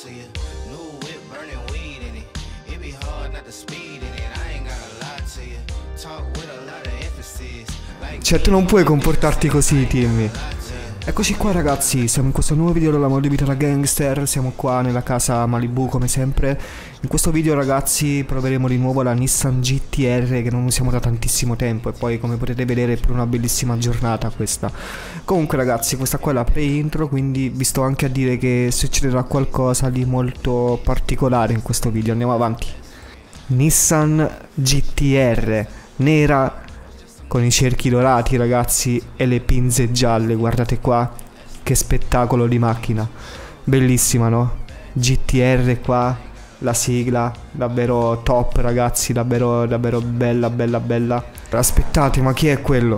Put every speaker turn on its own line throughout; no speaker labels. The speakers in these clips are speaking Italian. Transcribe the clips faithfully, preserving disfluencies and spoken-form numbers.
Cioè tu non puoi comportarti così, Timmy. Eccoci qua ragazzi, siamo in questo nuovo video della Mod Vita da Gangster. Siamo qua nella casa Malibu come sempre. In questo video ragazzi proveremo di nuovo la Nissan G T R, che non usiamo da tantissimo tempo. E poi come potete vedere è per una bellissima giornata questa. Comunque ragazzi, questa qua è la pre-intro, quindi vi sto anche a dire che succederà qualcosa di molto particolare in questo video. Andiamo avanti. Nissan G T R nera con i cerchi dorati ragazzi e le pinze gialle, guardate qua che spettacolo di macchina, bellissima, no? G T R qua, la sigla, davvero top ragazzi, davvero davvero bella bella bella. Aspettate, ma chi è quello?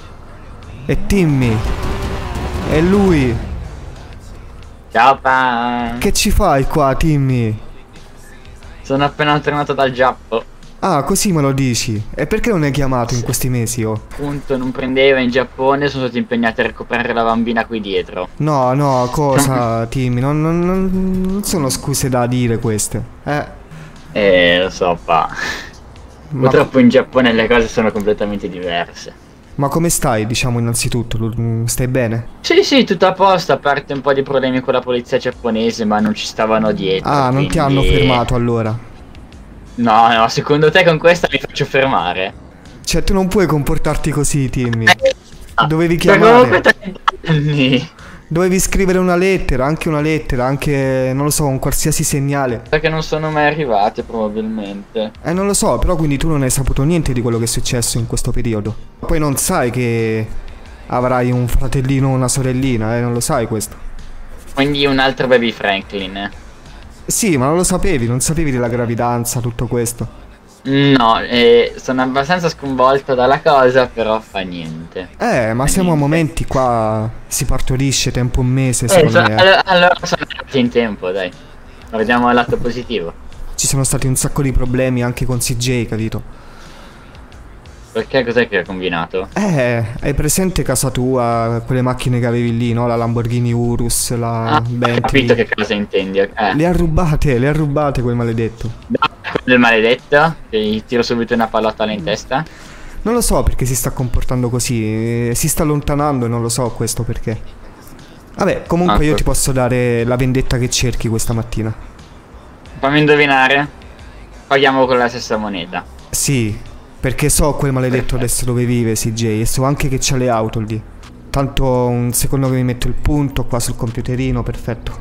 È Timmy, è lui.
Ciao pa.
Che ci fai qua Timmy?
Sono appena tornato dal Giappone.
Ah, così me lo dici? E perché non hai chiamato in questi mesi, oh?
Appunto, non prendeva in Giappone, sono stato impegnato a recuperare la bambina qui dietro.
No, no, cosa, Timmy? Non, non, non sono scuse da dire queste. Eh.
Eh, lo so, pa.
Ma
Purtroppo in Giappone le cose sono completamente diverse.
Ma come stai, diciamo, innanzitutto? Stai bene?
Sì, sì, tutto a posto, a parte un po' di problemi con la polizia giapponese, ma non ci stavano dietro.
Ah, non
quindi...
ti hanno fermato allora?
No, no, secondo te con questa mi faccio fermare?
Cioè, tu non puoi comportarti così, Timmy.
Ah,
Dovevi
chiamare.
chiamare. Dovevi scrivere una lettera, anche una lettera, anche, non lo so, un qualsiasi segnale.
Perché non sono mai arrivate, probabilmente.
Eh, non lo so, però quindi tu non hai saputo niente di quello che è successo in questo periodo. Poi non sai che avrai un fratellino o una sorellina, eh, non lo sai questo.
Quindi un altro baby Franklin, eh.
Sì, ma non lo sapevi, non sapevi della gravidanza, tutto questo.
No, eh, sono abbastanza sconvolto dalla cosa, però fa niente.
Eh, ma
fa
siamo
niente.
a momenti qua, si partorisce tempo un mese,
Eh,
secondo
so,
me.
allora, allora sono arrivati in tempo, dai. Guardiamo il lato positivo.
Ci sono stati un sacco di problemi anche con C J, capito?
Perché cos'è che ha combinato?
Eh, hai presente casa tua, quelle macchine che avevi lì, no? La Lamborghini Urus, la
Ah, ho
Bentley.
capito che cosa intendi. Eh.
Le ha rubate, le ha rubate quel maledetto.
No, del maledetto, che gli tiro subito una pallottola in testa.
Non lo so perché si sta comportando così, eh, si sta allontanando e non lo so questo perché. Vabbè, comunque
Ah,
io ti posso dare la vendetta che cerchi questa mattina.
Fammi indovinare. Paghiamo con la stessa moneta.
Sì, perché so quel maledetto adesso dove vive C J e so anche che c'ha le auto lì. Tanto un secondo che mi metto il punto qua sul computerino, perfetto.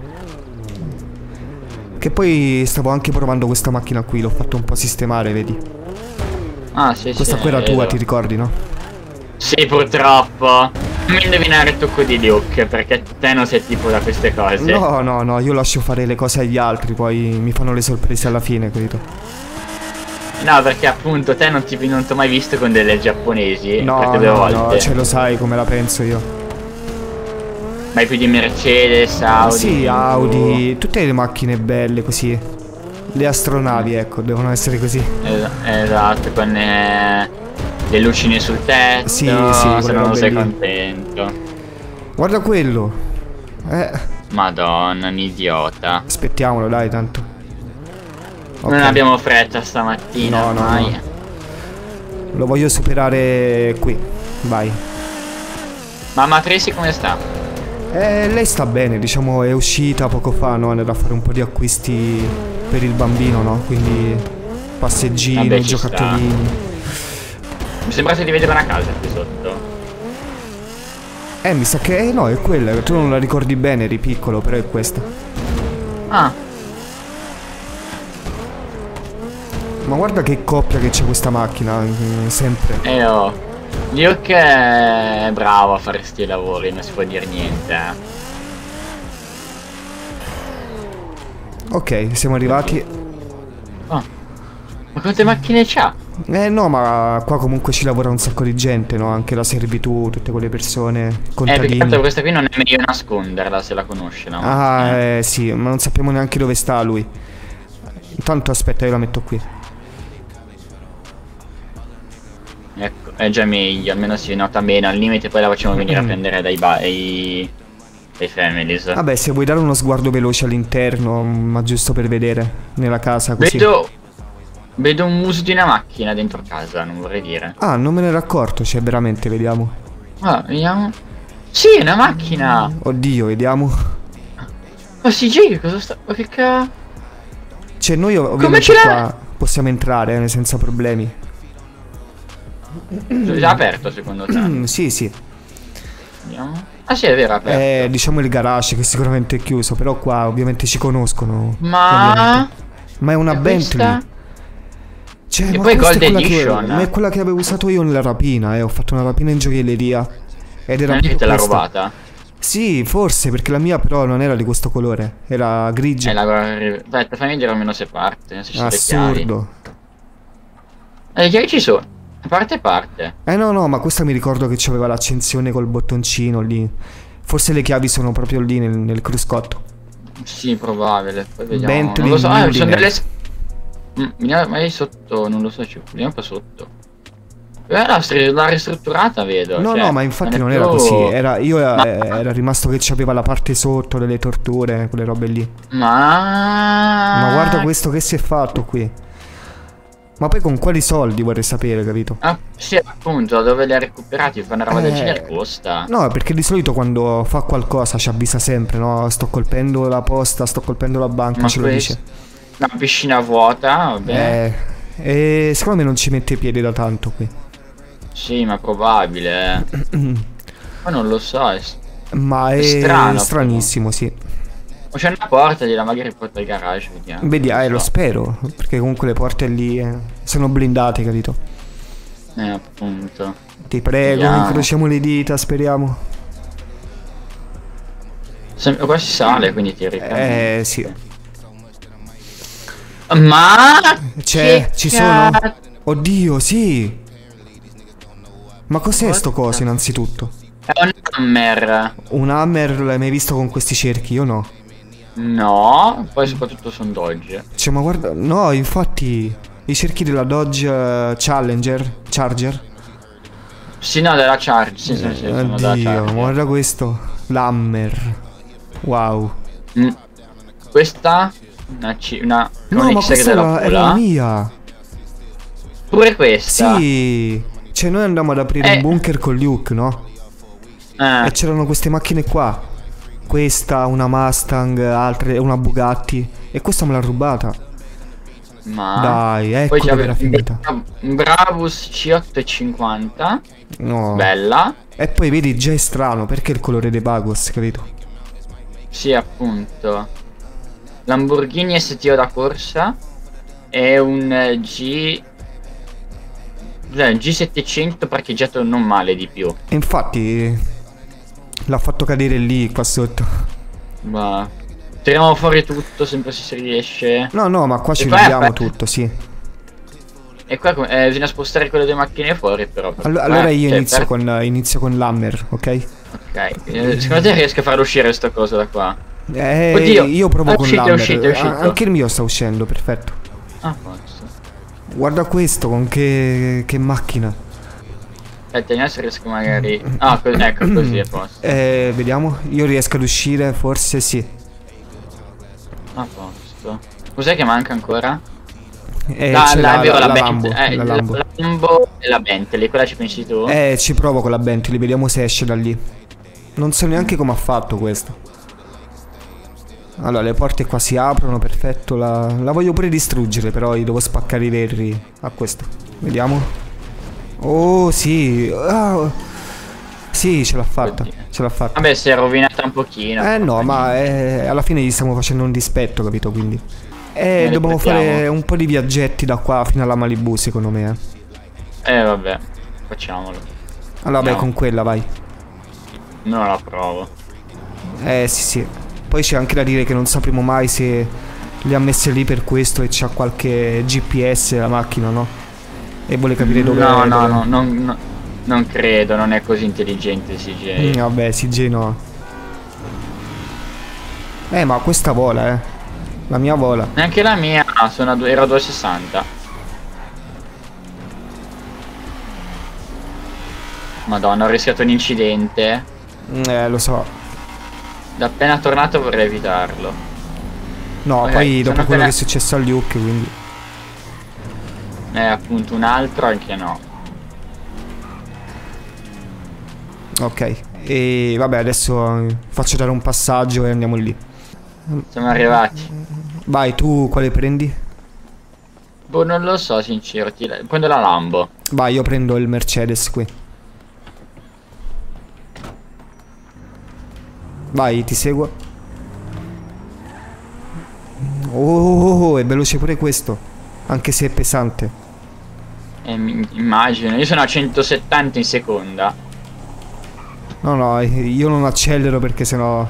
Che poi stavo anche provando questa macchina qui, l'ho fatto un po' sistemare, vedi?
Ah, sì,
Questa
sì.
qua era tua,
vedo.
ti ricordi, no?
Sì, purtroppo. Fammi indovinare il tocco di Luke, perché te non sei tipo da queste cose.
No, no, no, io lascio fare le cose agli altri, poi mi fanno le sorprese alla fine, capito?
No, perché appunto te non ti non t'ho mai visto con delle giapponesi.
No,
queste due
no,
volte.
no, ce lo sai come la penso io.
Mai più di Mercedes, Audi.
Sì, Audi, tutte le macchine belle così. Le astronavi, ecco, devono essere così.
Es esatto, con eh, le lucine sul tetto.
Sì, sì,
se
quelle
non
robe
sei
lì.
contento.
Guarda quello. Eh,
Madonna, un idiota.
aspettiamolo, dai, tanto. Ok.
Non abbiamo fretta stamattina,
No, no,
ormai.
no. Lo voglio superare qui. Vai.
Mamma Tracy come sta?
Eh, lei sta bene, diciamo, è uscita poco fa, no? Andata a fare un po' di acquisti per il bambino, no? Quindi passeggini,
Vabbè, ci
giocattolini.
Mi sembra di vedere una casa qui sotto.
Eh, mi sa che eh, no, è quella. Tu non la ricordi bene, eri piccolo, però è questa.
Ah,
Ma guarda che coppia che c'è questa macchina, eh, sempre.
e oh. Luke è bravo a fare sti lavori, non si può dire niente, eh.
Ok, siamo arrivati.
Oh. Ma quante macchine c'ha?
Eh no, ma qua comunque ci lavora un sacco di gente, no? Anche la servitù, tutte quelle persone,
Eh, perché
contadini.
tanto questa qui non è meglio nasconderla se la conosce, no?
Ah, eh, sì, ma non sappiamo neanche dove sta lui. Intanto aspetta, io la metto qui.
Ecco, è già meglio, almeno si nota bene, al limite poi la facciamo venire a prendere dai bai. dei families.
Vabbè, se vuoi dare uno sguardo veloce all'interno, ma giusto per vedere nella casa così.
Vedo Vedo un muso di una macchina dentro casa, non vorrei dire.
Ah, non me ne ero accorto, cioè veramente, vediamo.
Ah, vediamo. Sì, è una macchina.
Oddio, vediamo.
Ma sì, G, cosa sta... Ma che ca...
Cioè noi ov-
Come
ovviamente
ce l'ha?
qua possiamo entrare eh, senza problemi.
È già aperto secondo te?
Mm, sì, sì.
Vediamo. Ah sì, è vero, è aperto.
È diciamo il garage che sicuramente è chiuso, però qua ovviamente ci conoscono.
Ma...
ovviamente. Ma è una
E
Bentley.
questa?
Cioè,
E
ma
poi
questa
Gold
è quella che,
Edition.
ma è quella che avevo usato io nella rapina, eh. Ho fatto una rapina in gioielleria. Ed era
Non è che
proprio
te l'ha
questa.
rubata?
Sì, forse, perché la mia però non era di questo colore. Era grigia.
Eh, la guarda... Aspetta, fammi vedere almeno se parte. Se ci sono le chiavi.
Assurdo.
Eh, le chiavi ci sono. Parte e parte.
Eh no, no, ma questa mi ricordo che c'aveva l'accensione col bottoncino lì. Forse le chiavi sono proprio lì nel, nel cruscotto.
Sì, probabile. Poi vediamo.
Bentley
Non lo so. Ah, ci sono
Mullinex.
delle... Mm, vediamo, magari sotto, non lo so, ci vediamo un po' sotto. Eh, la, stri- la ristrutturata vedo.
No,
cioè,
no, ma infatti
è
non era
più-
così. Era, io eh,
Ma-
era rimasto che c'aveva la parte sotto delle torture, quelle robe lì.
Ma...
Ma guarda questo che si è fatto qui. Ma poi con quali soldi vorrei sapere, capito?
Ah, sì, appunto, dove li ha recuperati? Fa una roba del
Eh,
genere costa.
No, perché di solito quando fa qualcosa ci avvisa sempre, no? Sto colpendo la posta, sto colpendo la banca,
Ma
ce lo
questo-
dice.
Una piscina vuota, vabbè.
Eh, e secondo me non ci mette piede da tanto qui.
Sì, ma probabile. eh. Ma non lo so. È...
Ma è,
È strano,
stranissimo, sì.
O c'è una porta di là, magari porta al garage, vediamo.
Vedi,
Non
eh, lo
so.
spero, perché comunque le porte lì eh, sono blindate, capito?
Eh, appunto.
Ti prego,
Vediamo.
incrociamo le dita, speriamo.
Sem- qua si sale, quindi ti ricordo.
Eh, sì.
Ma...
C'è,
che
ci sono?
cazzo-
Oddio, sì. Ma cos'è sto
Porca.
coso innanzitutto?
È un hammer.
Un hammer l'hai mai visto con questi cerchi? Io no.
No, poi soprattutto sono Dodge.
Cioè, ma guarda, no, infatti i cerchi della Dodge eh, Challenger, Charger.
Sì, no, della Charge. Sì, sì, sì, sono della
Oddio,
Charge.
guarda questo. L'hammer. Wow.
Mm. Questa? Una C... Una...
No,
un
ma
X
questa
della
era, era
Pula.
la mia.
Pure questa.
Sì. Cioè, noi andammo ad aprire
Eh.
un bunker con Luke, no?
Eh.
E c'erano queste macchine qua. Questa, una Mustang, altre, una Bugatti. E questa me l'ha rubata.
Ma...
Dai, ecco
Poi
dove
c'aveva
era
un
finita.
Bra- un Brabus C ottocentocinquanta.
No.
Bella.
E poi vedi, già è strano, perché il colore dei Bagos, capito?
Sì, appunto. Lamborghini S T O da corsa. E un eh, G... Cos'è? G settecento parcheggiato non male di più.
E infatti l'ha fatto cadere lì, qua sotto.
Ma... Tiriamo fuori tutto, sempre se si riesce.
No, no, ma qua ci
E poi
vediamo
aspetta.
tutto, sì.
E qua com- eh, bisogna spostare quelle due macchine fuori però.
Allo- allora
Eh,
io
cioè,
inizio
per-
con, inizio con l'hammer, ok?
Ok. Eh, secondo te riesco a farlo uscire sto coso da qua?
Eh,
Oddio,
io provo
è
con
uscito, è
l'hammer.
uscito, è uscito.
Ah, anche il mio sta uscendo, perfetto.
Ah, forse.
Guarda questo, con che, che macchina.
Aspetta, vediamo se riesco magari... Ah, co- ecco, così è posto.
Eh, vediamo, io riesco ad uscire, forse sì.
A posto. Cos'è che manca ancora?
Eh,
la,
c'è
la,
la,
è vero,
la,
la,
la
Bent-
Lambo,
eh,
la
la-
Lambo.
la Lambo e la Bentley, quella ci pensi tu?
Eh, ci provo con la Bentley, vediamo se esce da lì. Non so neanche come ha fatto questo. Allora, le porte qua si aprono, perfetto. La, la voglio pure distruggere, però io devo spaccare i vetri a questo. Vediamo. Oh, sì. Ah, sì, ce l'ha fatta.
Oddio.
Ce l'ha fatta.
Vabbè, si è rovinata un pochino.
Eh no, ma eh, alla fine gli stiamo facendo un dispetto, capito? Quindi Eh,
Ne
dobbiamo
ripetiamo.
fare un po' di viaggetti da qua fino alla Malibu, secondo me. eh.
Eh, vabbè, facciamolo.
Allora, beh,
No.
con quella, vai.
Non la provo.
Eh, sì, sì. Poi c'è anche da dire che non sapremo mai se li ha messe lì per questo e c'ha qualche G P S la macchina, no? E vuole capire dove
No,
è.
no,
dove-
no, non, no, non credo, non è così intelligente C J.
Mm, vabbè, C J no. Eh, ma questa vola, eh. La mia vola.
Neanche la mia, sono a due- ero a duecentosessanta. Madonna, ho rischiato un incidente.
Mm, Eh, lo so.
Da appena tornato vorrei evitarlo.
No,
Ok,
poi dopo
sono
quello
appena-
che è successo a Luke, quindi...
Eh, appunto, un altro anche no.
Ok, e vabbè, adesso eh, faccio dare un passaggio e andiamo lì.
Siamo arrivati.
Vai, tu quale prendi?
Boh, non lo so, sincero. Ti... Prendo la Lambo.
Vai, io prendo il Mercedes qui. Vai, ti seguo. Oh, è veloce pure questo, anche se è pesante.
Eh, mi- immagino. Io sono a centosettanta in seconda.
No, no, io non accelero perché sennò...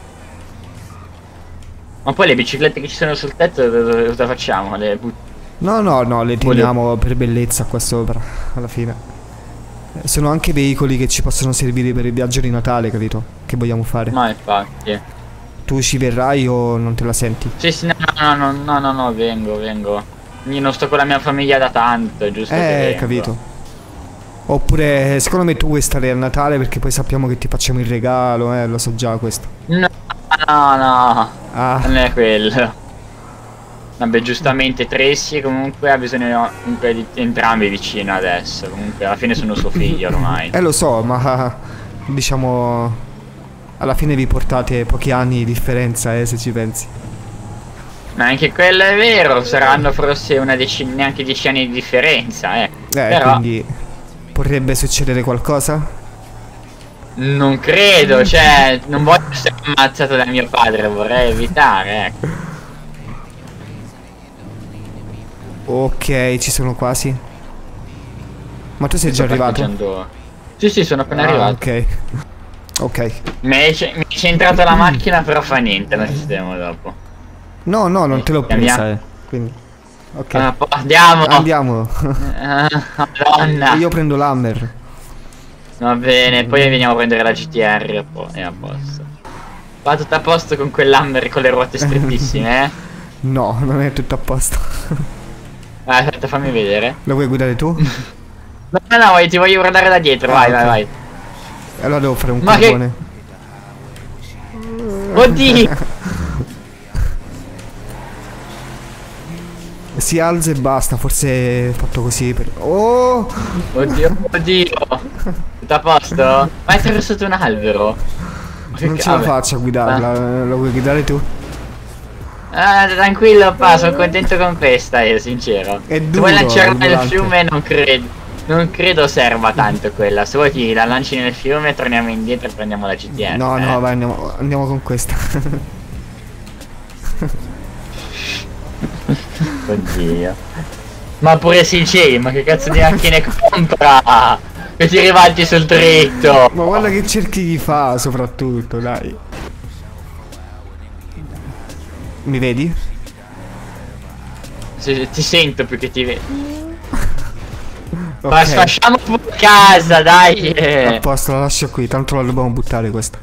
Ma poi le biciclette che ci sono sul tetto, cosa cosa facciamo? Le but-
No, no, no, le teniamo per bellezza qua sopra, alla fine. Eh, Sono anche veicoli che ci possono servire per il viaggio di Natale, capito? Che vogliamo fare?
Ma infatti.
Tu ci verrai o non te la senti?
Sì, sì, no, no, no, no, no, no, vengo, vengo. Io non sto con la mia famiglia da tanto, è giusto che
Eh,
vengo.
capito. Oppure, secondo me tu vuoi stare a Natale perché poi sappiamo che ti facciamo il regalo, eh, lo so già questo.
No, no, no,
Ah,
non è quello. Vabbè, giustamente Tracy comunque ha bisogno comunque di entrambi vicino adesso. Comunque alla fine sono suo figlio ormai.
eh lo so, ma diciamo alla fine vi portate pochi anni di differenza, eh, se ci pensi.
Ma anche quello è vero, saranno forse una decina, neanche dieci anni di differenza, eh.
Eh,
Però
quindi potrebbe succedere qualcosa?
non credo, cioè, non voglio essere ammazzato da mio padre, vorrei evitare, ecco.
Ok, ci sono quasi. Ma tu sei già
Sto
arrivato?
parcheggiando. Sì, sì, sono appena
Ah,
arrivato.
ok. Ok.
Mi è ce- mi è centrata la macchina, però fa niente, la sistemo dopo.
No, no, non te l'ho
Andiamo.
presa, eh. Quindi. Ok.
Ah, po- andiamo!
Andiamo.
Ah, Madonna!
Io prendo l'Hammer.
Va bene, poi veniamo a prendere la G T R e po- e a posto. Va tutto a posto con quell'Hammer con le ruote strettissime, eh?
No, non è tutto a posto.
Ah, aspetta, fammi vedere.
Lo vuoi guidare tu?
No, no, no, voglio- ti voglio guardare da dietro, vai,
Ah,
vai,
ok.
vai.
Allora devo fare un
Ma che-
carbone.
Oddio!
Si alza e basta, forse è fatto così per... Oh!
Oddio, oddio! Tutto a posto? Ma hai attraversato un albero? Ma che
Non ce la
vabbè.
faccio a guidarla, lo vuoi guidare tu?
Ah, tranquillo, pa, sono contento con questa, io, sincero.
È
Se
duro,
vuoi
il
lanciarla nel
volante.
fiume, non credo. Non credo serva tanto quella. Se vuoi ti la lanci nel fiume, torniamo indietro e prendiamo la G T R.
No,
eh.
no, vai, andiamo, andiamo con questa.
Oddio. Ma pure sinceri, ma che cazzo di macchine compra? Che ti ribalti sul dritto.
Ma guarda che cerchi di fa, soprattutto, dai. Mi vedi?
Se- ti sento più che ti vedo.
Ok,
Ma sfasciamo pure casa, dai.
a
Eh,
posto, la lascio qui, tanto la dobbiamo buttare questa.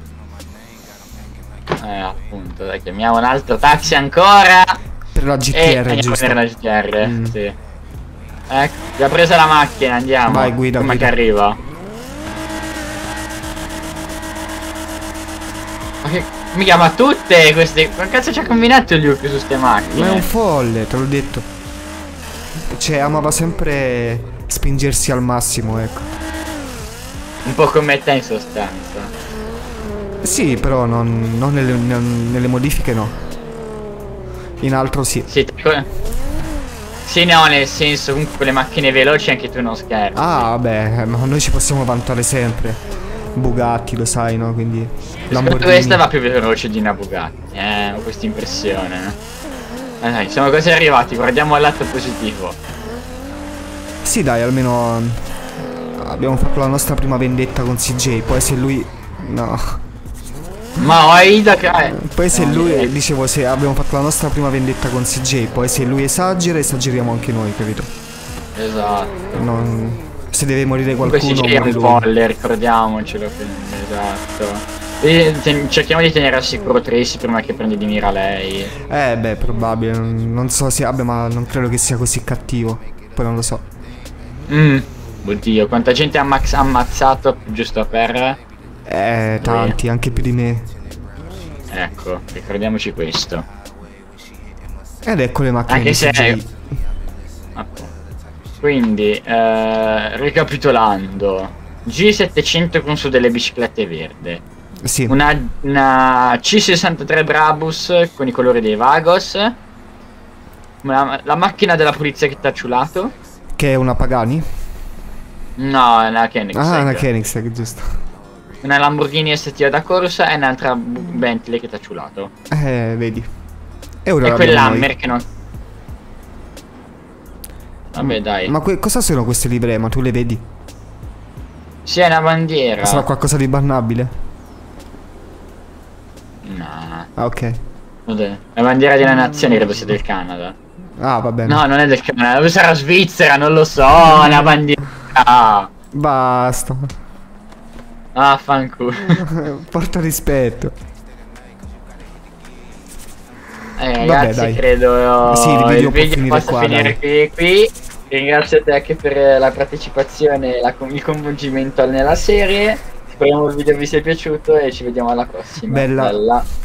Eh, appunto, dai, chiamiamo un altro taxi ancora.
Per la G T
E
R,
andiamo a
giusto?
prendere la G T R,
Mm.
sì. Ecco, già presa la macchina, andiamo.
Vai, guida,
Come
guida.
che arriva? Ma che... Mi chiama tutte queste... Ma cazzo ci ha combinato Luke su ste macchine?
Ma è un folle, te l'ho detto. Cioè, amava sempre spingersi al massimo, ecco.
Un po' come te in sostanza.
Sì, però non, non nelle, non- nelle modifiche no. In altro sì.
Sì, te- sì, no, nel senso, comunque con le macchine veloci anche tu non scherzi.
Ah, vabbè, ma noi ci possiamo vantare sempre. Bugatti, lo sai, no? Quindi
Secondo
Lamborghini.
questa va più veloce di una Bugatti. Eh, ho questa impressione. Eh, dai, siamo quasi arrivati, guardiamo il lato positivo.
Sì, dai, almeno abbiamo fatto la nostra prima vendetta con C J. Poi se lui... No.
Ma ho Aida che... eh,
Poi se
no,
lui...
direi.
Dicevo, se abbiamo fatto la nostra prima vendetta con C J. Poi se lui esagera, esageriamo anche noi, capito?
Esatto.
Non... Se deve morire
Comunque
qualcuno,
si gira
muore
un
lui.
folle, ricordiamocelo. Esatto. E ten- cerchiamo di tenere al sicuro Tracy prima che prendi di mira lei.
Eh, beh, probabile. Non, non so se abbia, ma non credo che sia così cattivo. Poi non lo so.
Mm. Oddio, quanta gente ha ammax- ammazzato giusto per...
Eh, tanti, anche più di me.
Ecco, ricordiamoci questo.
Ed ecco le macchine
Anche
di
se...
C G I.
Appunto. Quindi, eh, ricapitolando, G settecento con su delle biciclette verde.
Sì.
Una, una C sessantatré Brabus con i colori dei Vagos. Una- la macchina della polizia che ti ha ciulato.
Che è una Pagani?
No, è una Koenigsegg.
Ah, una Koenigsegg, giusto.
Una Lamborghini S T O da corsa e un'altra Bentley che ti ha ciulato.
Eh, vedi. E ora
E
l'abbiamo
quell'Hammer
noi.
che non... Vabbè, dai.
Ma que- cosa sono queste livree? Ma tu le vedi?
Sì, è una bandiera.
Sarà qualcosa di bannabile?
No.
Ah, ok.
Vabbè. La bandiera di una nazione credo sia del Canada.
Ah, va bene.
No, non è del Canada. Dove sarà Svizzera? Non lo so. Una bandiera.
Basta.
Ah, fanculo.
Porta rispetto.
Eh, ragazzi,
dai.
credo
Sì, il video
il
può
video
finire
possa
qua,
finire qui, qui. Ringrazio te anche per la partecipazione e la- il coinvolgimento nella serie. Speriamo il video vi sia piaciuto e ci vediamo alla prossima.
Bella.
Bella.